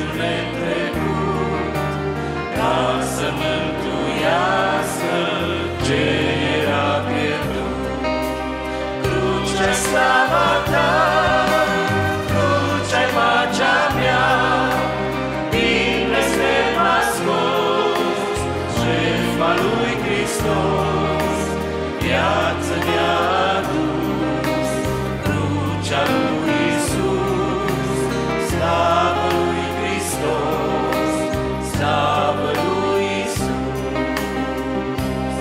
netrecut, ca să mântuiască ce era pierdut. Cruce slava ta, cruce-ai pacea mea, din blestem a scos, jertfa lui Hristos, viață mi-a adus. Crucea lui Iisus, slavă lui Hristos, slavă lui Iisus.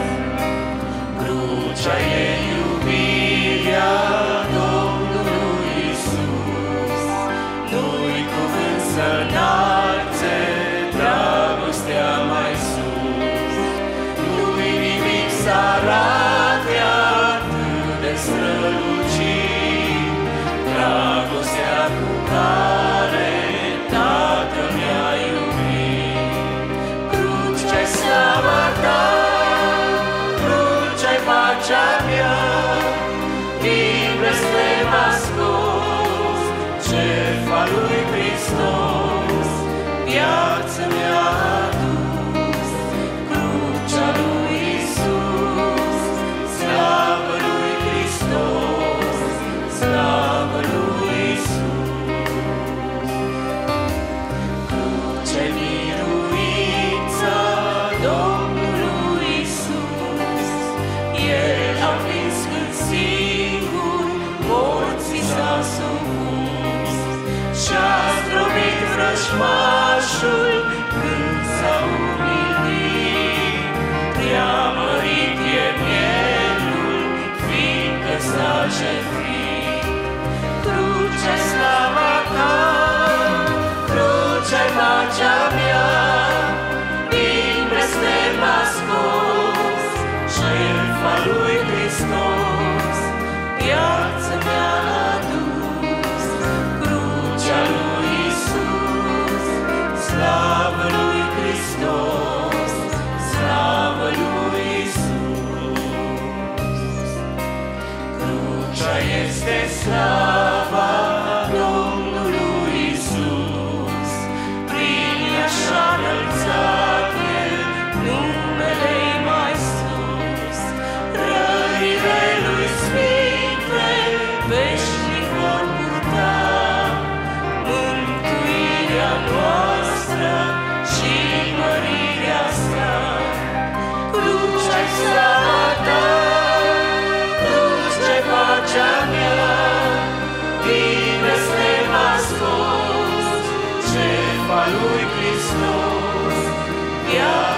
Crucea e iubirea Domnului Iisus, nu-i cuvânt să înalțe dragostea mai sus. Nu-i nimic să arate atât de strălucit, dragostea cu care Tatăl mi-a iubit. Cruce-ai slava ta, cruce-ai pacea mea, din blestem a scos, jertfa lui Hristos, viață mi-a adus. Crucea lui Iisus, slavă lui Hristos, slavă lui Iisus. Cruce-i biruința Domnului Iisus, El a prins cât singur morții s-a supus, și-a zdrobit vrăjmașul când s-a umilit. Preamărit e mielul, fiindcă s-a jertfit. Cruce-ai slava ta, cruce-ai pacea mea, din blestem a scos, jertfa lui Hristos, viață mi-a adus. Crucea lui Iisus, slavă lui Hristos, slavă lui Iisus. Crucea este slava Domnului Iisus, prin ea și-a înălțat El numele-i mai sus. Răile lui sfinte veșnic vor purta, mântuirea noastră și mărirea sa. Cruce-ai slava ta, cruce-ai pacea mea, din blestem a scos, jertfa lui Hristos, viață